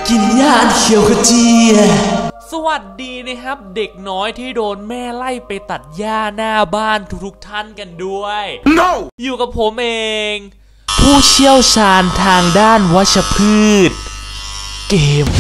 กินหญ้าเขียวขจีสวัสดีนะครับเด็กน้อยที่โดนแม่ไล่ไปตัดหญ้าหน้าบ้านทุกท่านกันด้วย no! อยู่กับผมเองผู้เชี่ยวชาญทางด้านวัชพืชเก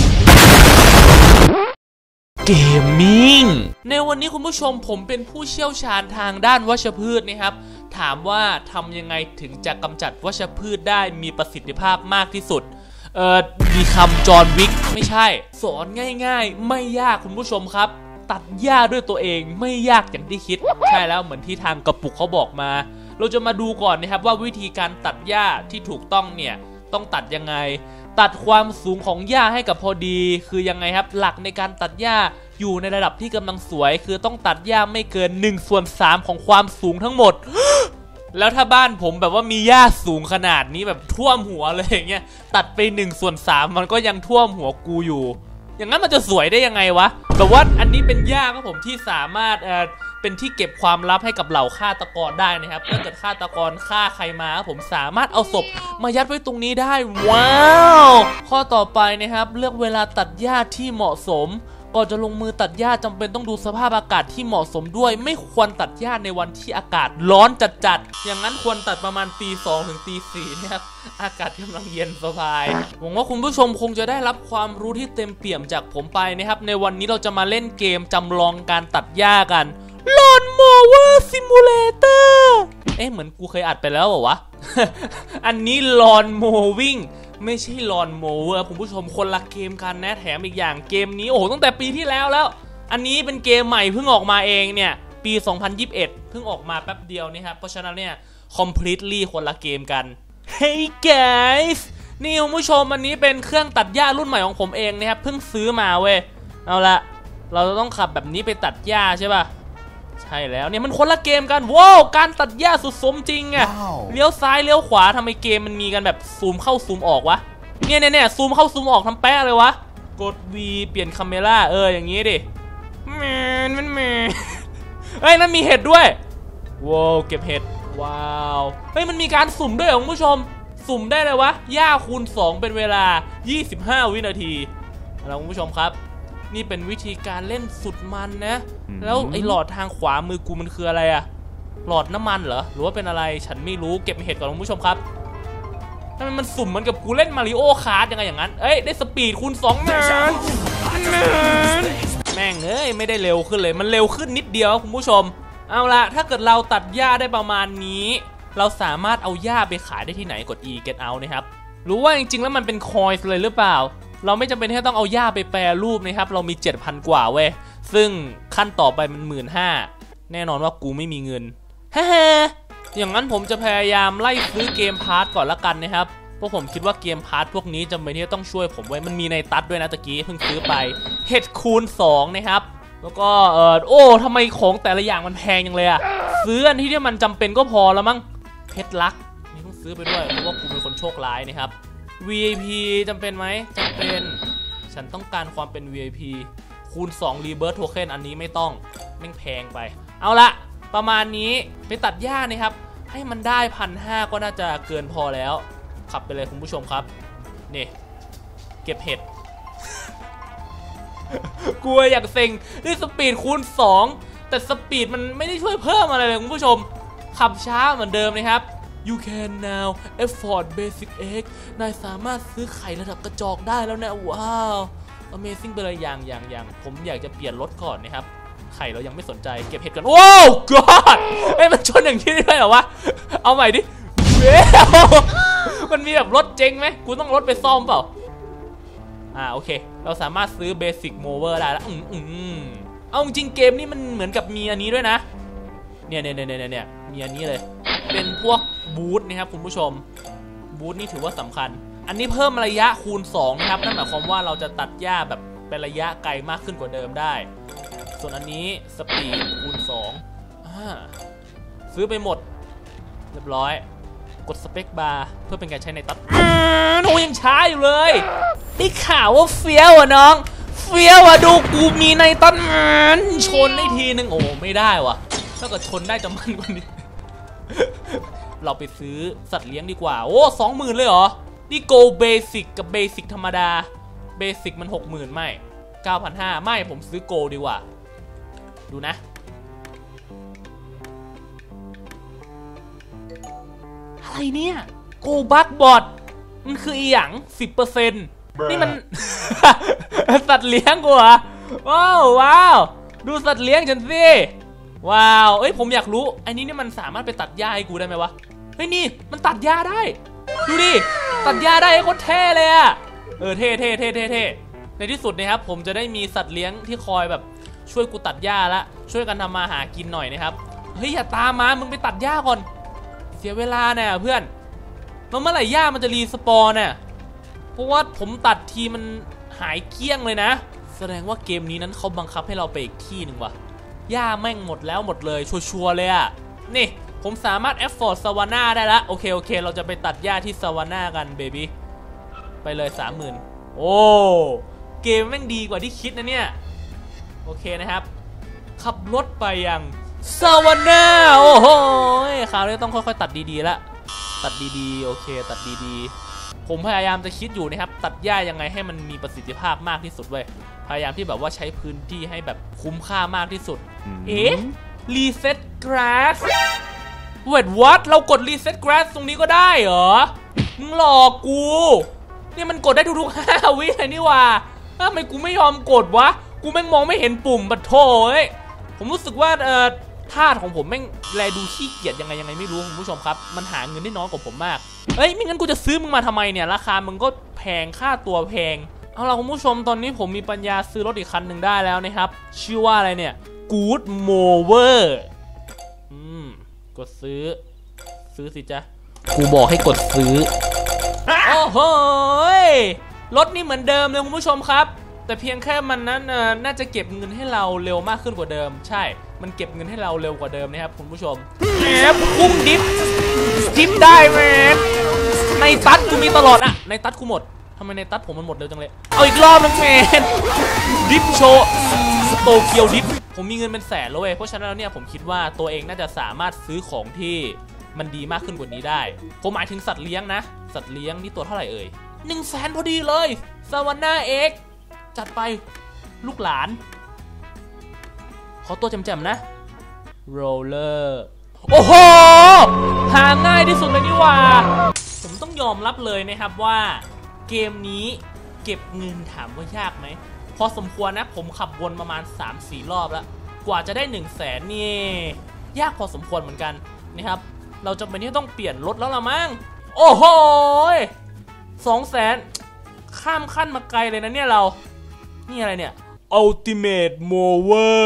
มมิ่งในวันนี้คุณผู้ชมผมเป็นผู้เชี่ยวชาญทางด้านวัชพืชนะครับถามว่าทำยังไงถึงจะกำจัดวัชพืชได้มีประสิทธิภาพมากที่สุดมีคำจอห์นวิกไม่ใช่สอนง่ายๆไม่ยากคุณผู้ชมครับตัดหญ้าด้วยตัวเองไม่ยากอย่างที่คิดใช่แล้วเหมือนที่ทางกระปุกเขาบอกมาเราจะมาดูก่อนนะครับว่าวิธีการตัดหญ้าที่ถูกต้องเนี่ยต้องตัดยังไงตัดความสูงของหญ้าให้กับพอดีคือยังไงครับหลักในการตัดหญ้าอยู่ในระดับที่กำลังสวยคือต้องตัดหญ้าไม่เกิน1/3ของความสูงทั้งหมดแล้วถ้าบ้านผมแบบว่ามีหญ้าสูงขนาดนี้แบบท่วมหัวเลยอย่างเงี้ยตัดไป1/3มันก็ยังท่วมหัวกูอยู่อย่างนั้นมันจะสวยได้ยังไงวะแต่ว่าอันนี้เป็นหญ้าครับผมที่สามารถเป็นที่เก็บความลับให้กับเหล่าฆาตกรได้นะครับถ้าเกิดฆาตกรฆ่าใครมาผมสามารถเอาศพมายัดไว้ตรงนี้ได้ว้าวข้อต่อไปนะครับเลือกเวลาตัดหญ้าที่เหมาะสมก่อนจะลงมือตัดหญ้าจำเป็นต้องดูสภาพอากาศที่เหมาะสมด้วยไม่ควรตัดหญ้าในวันที่อากาศร้อนจัดๆอย่างนั้นควรตัดประมาณตี 2 ถึงตี 4นะครับอากาศกำลังเย็นสบายหวังว่าคุณผู้ชมคงจะได้รับความรู้ที่เต็มเปี่ยมจากผมไปนะครับในวันนี้เราจะมาเล่นเกมจำลองการตัดหญ้ากัน Lawn Mower Simulator เหมือนกูเคยอัดไปแล้วเหรอวะ อันนี้ Lawn Mowingไม่ใช่ Lawn Mower คุณผู้ชมคนละเกมกันนะแถมอีกอย่างเกมนี้โอ้โหตั้งแต่ปีที่แล้วอันนี้เป็นเกมใหม่เพิ่งออกมาเองเนี่ยปี 2021 เพิ่งออกมาแป๊บเดียวนี่ครับเพราะฉะนั้นเนี่ย completely คนละเกมกัน Hey guys นี่คุณผู้ชมอันนี้เป็นเครื่องตัดหญ้ารุ่นใหม่ของผมเองนะครับเพิ่งซื้อมาเว้ยเอาละเราจะต้องขับแบบนี้ไปตัดหญ้าใช่ป่ะใช่แล้วเนี่ยมันคนละเกมกันว้าวการตัดหญ้าสุดสมจริงอะเลี้ยวซ้ายเลี้ยวขวาทำไมเกมมันมีกันแบบซูมเข้าซูมออกวะเนี่ยซูมเข้าซูมออกทำแป๊ะเลยวะกด V เปลี่ยนคาเมล่าอย่างงี้ดิมันเฮ้ยนั่นมีเห็ดด้วยว้าวเก็บเห็ดว้าวเฮ้ยมันมีการสุ่มด้วยคุณผู้ชมสุ่มได้เลยวะหญ้าคูณ 2เป็นเวลา25 วินาทีแล้วคุณผู้ชมครับนี่เป็นวิธีการเล่นสุดมันนะแล้วไอ้หลอดทางขวามือกูมันคืออะไรอะหลอดน้ำมันเหรอหรือว่าเป็นอะไรฉันไม่รู้เก็บเห็ดก่อนคุณผู้ชมครับทำไมมันสุ่มเหมือนกับกูเล่นมาริโอคาร์ทยังไงอย่างนั้นได้สปีดคูณ 2แม่งไม่ได้เร็วขึ้นเลยมันเร็วขึ้นนิดเดียวคุณผู้ชมเอาละถ้าเกิดเราตัดหญ้าได้ประมาณนี้เราสามารถเอาหญ้าไปขายได้ที่ไหนกด E get out นะครับรู้ว่าจริงๆแล้วมันเป็นคอยส์เลยหรือเปล่าเราไม่จำเป็นที่ต้องเอาหญ้าไปแปรรูปนะครับเรามี 7,000 กว่าเว้ยซึ่งขั้นต่อไปมัน 15,000 แน่นอนว่ากูไม่มีเงินฮ่าอย่างนั้นผมจะพยายามไล่ซื้อเกมพาร์ทก่อนละกันนะครับเพราะผมคิดว่าเกมพาร์ทพวกนี้จำเป็นที่ต้องช่วยผมไว้มันมีในตัดด้วยนะตะกี้เพิ่งซื้อไปเห็ดคูณ 2นะครับแล้วก็ทำไมของแต่ละอย่างมันแพงจังเลยอะซื้ออันที่มันจำเป็นก็พอแล้วมั้งเพชรลักนี่ต้องซื้อไปด้วยเพราะว่ากูเป็นคนโชคร้ายนะครับVIP จำเป็นไหมจำเป็นฉันต้องการความเป็น VIP คูณ 2 Rebirth Token อันนี้ไม่ต้องแม่งแพงไปเอาละประมาณนี้ไปตัดหญ้านะครับให้มันได้ 1,500 ก็น่าจะเกินพอแล้วขับไปเลยคุณผู้ชมครับนี่เก็บเห็ด กลัวอยากเซ็งด้วยสปีดคูณ 2แต่สปีดมันไม่ได้ช่วยเพิ่มอะไรเลยคุณผู้ชมขับช้าเหมือนเดิมนะครับYou can now afford basic egg นายสามารถซื้อไข่ระดับกระจอกได้แล้วนะว้าว Amazing ไปเลยอย่างผมอยากจะเปลี่ยนรถก่อนนะครับไข่เรายังไม่สนใจเก็บเห็ดก่อนโอ้ God มันชนอย่างนี้ได้เหรอวะเอาใหม่ดิมันมีแบบรถเจ๊งไหมกูต้องรถไปซ่อมเปล่าโอเคเราสามารถซื้อ Basic Mower ได้แล้วเอาจริงเกมนี้มันเหมือนกับมีอันนี้ด้วยนะเนี่ยมีอันนี้เลยเป็นพวกบูทนะครับคุณผู้ชมบูทนี่ถือว่าสำคัญอันนี้เพิ่มระยะคูณ 2นะครับนั่นหมายความว่าเราจะตัดหญ้าแบบเป็นระยะไกลมากขึ้นกว่าเดิมได้ส่วนอันนี้สปีดคูณ 2ซื้อไปหมดเรียบร้อยกดสเปคบาร์เพื่อเป็นการใช้ในตัดโอ้ยังช้าอยู่เลยได้ข่าวว่าเฟี้ยวน้องเฟี้ยวดูกูมีในตัดชนได้ทีนึงโอ้ไม่ได้วะถ้าเกิดชนได้จะมันกว่านี้ เราไปซื้อสัตว์เลี้ยงดีกว่าโอ้ 20,000 เลยเหรอนี่ Go Basic กับ Basic ธรรมดาเบสิกมัน 60,000ไม่ 9,500ไม่ผมซื้อโกลดีกว่าดูนะอะไรเนี่ยโกบักบอทมันคืออีหยัง 10% นี่มัน สัตว์เลี้ยงกูเหรอว้าวดูสัตว์เลี้ยงฉันสิว้าวเอ้ยผมอยากรู้ไอ้นี่มันสามารถไปตัดหญ้าให้กูได้ไหมวะเฮ้ยนี่มันตัดหญ้าได้ดูดิตัดหญ้าได้โคตรเท่เลยอะเท่ในที่สุดนะครับผมจะได้มีสัตว์เลี้ยงที่คอยแบบช่วยกูตัดหญ้าละช่วยกันทำมาหากินหน่อยนะครับเฮ้ยอย่าตามมามึงไปตัดหญ้าก่อนเสียเวลาเนี่ยเพื่อนแล้วเมื่อไหร่หญ้ามันจะรีสปอนเนี่ยเพราะว่าผมตัดทีมันหายเกลี้ยงเลยนะแสดงว่าเกมนี้นั้นเขาบังคับให้เราไปอีกที่หนึ่งว่ะหญ้าแม่งหมดแล้วหมดเลยชัวร์เลยอะนี่ผมสามารถแอฟฟอร์ดซาวาน่าได้ละโอเคเราจะไปตัดหญ้าที่ซาวาน่ากันเบบี้ไปเลย 30,000โอ้เกมแม่งดีกว่าที่คิดนะเนี่ยโอเคนะครับขับรถไปยังซาวาน่าโอ้โหคราวนี้ต้องค่อยๆตัดดีๆละตัดดีๆโอเคตัดดีๆผมพยายามจะคิดอยู่นะครับตัดหญ้ายังไงให้มันมีประสิทธิภาพมากที่สุดเว้ยพยายามที่แบบว่าใช้พื้นที่ให้แบบคุ้มค่ามากที่สุดรีเซ็ตกราสเวทวัดเรากดรีเซ็ตกราสตรงนี้ก็ได้เหรอมึงหลอกกูนี่มันกดได้ทุกๆ5 วิเลยนี่ว่าทำไมกูไม่ยอมกดวะกูแม่งมองไม่เห็นปุ่มบัดโถเอ้ยผมรู้สึกว่าธาตุของผมแม่งแลดูขี้เกียจยังไงไม่รู้คุณผู้ชมครับมันหาเงินได้น้อยกว่าผมมากเอ้ยไม่งั้นกูจะซื้อมึงมาทำไมเนี่ยราคามึงก็แพงค่าตัวแพงเอาล่ะคุณผู้ชมตอนนี้ผมมีปัญญาซื้อรถอีกคันหนึ่งได้แล้วนะครับชื่อว่าอะไรเนี่ย Good Mover กดซื้อสิจ๊ะกูบอกให้กดซื้อโอ้โหรถนี่เหมือนเดิมเลยคุณผู้ชมครับแต่เพียงแค่มันนั้นน่าจะเก็บเงินให้เราเร็วมากขึ้นกว่าเดิมใช่มันเก็บเงินให้เราเร็วกว่าเดิมนะครับคุณผู้ชมแหมพุ่งดิฟได้แมนในตัดกูมีตลอดอะในตัดกูหมดทำไมในตัดผมมันหมดเร็วจังเลยเอาอีกรอบนึงแมนดิฟโชว์โตเกียวดิฟผมมีเงินเป็นแสนแล้วเว้ยเพราะฉะนั้นแล้วเนี่ยผมคิดว่าตัวเองน่าจะสามารถซื้อของที่มันดีมากขึ้นกว่านี้ได้ผมหมายถึงสัตว์เลี้ยงนะสัตว์เลี้ยงนี่ตัวเท่าไหร่เอ่ย100,000พอดีเลยซาวาน่าเอ็กจัดไปลูกหลานขอตัวแจ่มๆนะโรลเลอร์โอ้โหหาง่ายที่สุดเลยนี่ว่าผมต้องยอมรับเลยนะครับว่าเกมนี้เก็บเงินถามว่ายากไหมพอสมควรนะผมขับวนประมาณ 3-4 รอบแล้วกว่าจะได้100,000นี่ยากพอสมควรเหมือนกันนะครับเราจำเป็นที่ต้องเปลี่ยนรถแล้วละมั้งโอ้โห200,000ข้ามขั้นมาไกลเลยนะเนี่ยเรานี่อะไรเนี่ย Ultimate Mover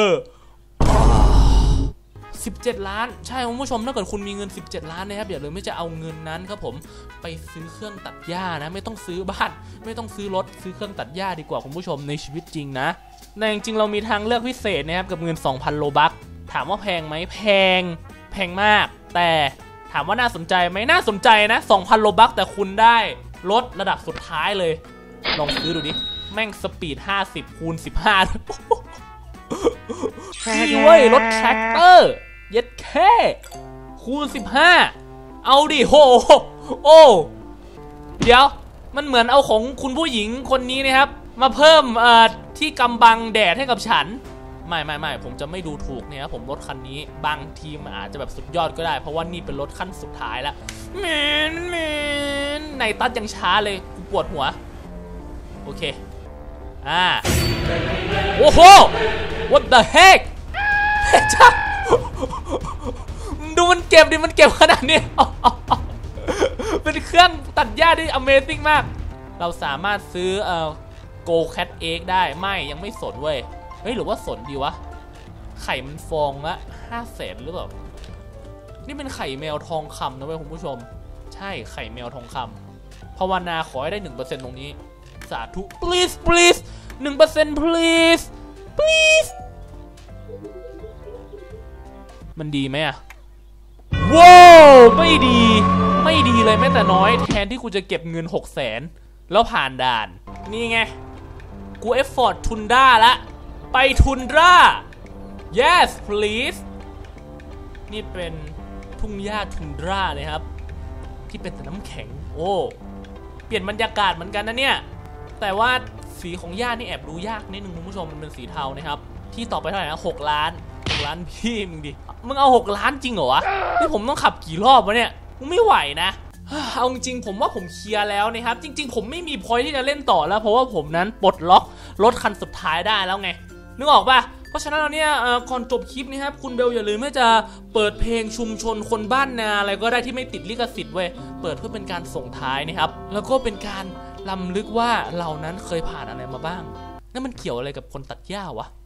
17 ล้านใช่คุณผู้ชมถ้าเกิดคุณมีเงิน17 ล้านนะครับอย่าลืมไม่จะเอาเงินนั้นครับผมไปซื้อเครื่องตัดหญ้านะไม่ต้องซื้อบ้านไม่ต้องซื้อรถซื้อเครื่องตัดหญ้าดีกว่าคุณผู้ชมในชีวิตจริงนะแต่จริงๆเรามีทางเลือกพิเศษนะครับกับเงิน 2,000 โลบัคถามว่าแพงไหมแพงมากแต่ถามว่าน่าสนใจไหมน่าสนใจนะ 2,000 โลบัคแต่คุณได้รถระดับสุดท้ายเลยลองซื้อดูดิแม่งสปีด50คูณ15นี่เว้ยรถแทรคเตอร์เย็ดแค่คูณ15เอาดิโหโอ้เดี๋ยวมันเหมือนเอาของคุณผู้หญิงคนนี้นะครับมาเพิ่มที่กำบังแดดให้กับฉันไม่ผมจะไม่ดูถูกเนี่ยผมรถคันนี้บางทีมันอาจจะแบบสุดยอดก็ได้เพราะว่านี่เป็นรถขั้นสุดท้ายแล้วแมนในตัดยังช้าเลยกูปวดหัวโอเคโอ้โห what the heck จ้าดูมันเก็บดิมันเก็บขนาดนี้เป็นเครื่องตัดหญ้าที่ Amazing มากเราสามารถซื้อGo Cat Egg ได้ไม่ยังไม่สนเว้ยเฮ้ยหรือว่าสนดีวะไข่มันฟองละ500,000หรือเปล่านี่เป็นไข่แมวทองคำนะเว้ยคุณผู้ชมใช่ไข่แมวทองคำภาวนาขอให้ได้ 1% ตรงนี้สาธุ please 1% please มันดีไหมอะว้าวไม่ดีเลยแม้แต่น้อยแทนที่กูจะเก็บเงิน 600,000แล้วผ่านด่านนี่ไงกูเอฟฟอร์ดทุนด้าละไปทุนด้า yes please นี่เป็นทุ่งหญ้าทุนด้าเลยครับที่เป็นแต่น้ำแข็งโอ้เปลี่ยนบรรยากาศเหมือนกันนะเนี่ยแต่ว่าสีของหญ้านี่แอบดูยากนิดนึงคุณผู้ชมมันเป็นสีเทานะครับที่ต่อไปเท่าไหร่นะ6 ล้านพี่มึงดิมึงเอา6 ล้านจริงเหรอวะนี่ผมต้องขับกี่รอบวะเนี่ยมึงไม่ไหวนะเอาจริงผมว่าผมเคลียร์แล้วนะครับจริงๆผมไม่มีพอยที่จะเล่นต่อแล้วเพราะว่าผมนั้นปลดล็อกรถคันสุดท้ายได้แล้วไงนึกออกป่ะเพราะฉะนั้นเราเนี่ยก่อนจบคลิปนี้ครับคุณเบลอย่าลืมที่จะเปิดเพลงชุมชนคนบ้านนาอะไรก็ได้ที่ไม่ติดลิขสิทธิ์เว้ยเปิดเพื่อเป็นการส่งท้ายนะครับแล้วก็เป็นการรำลึกว่าเรานั้นเคยผ่านอะไรมาบ้างนั่นมันเกี่ยวอะไรกับคนตัดหญ้าวะ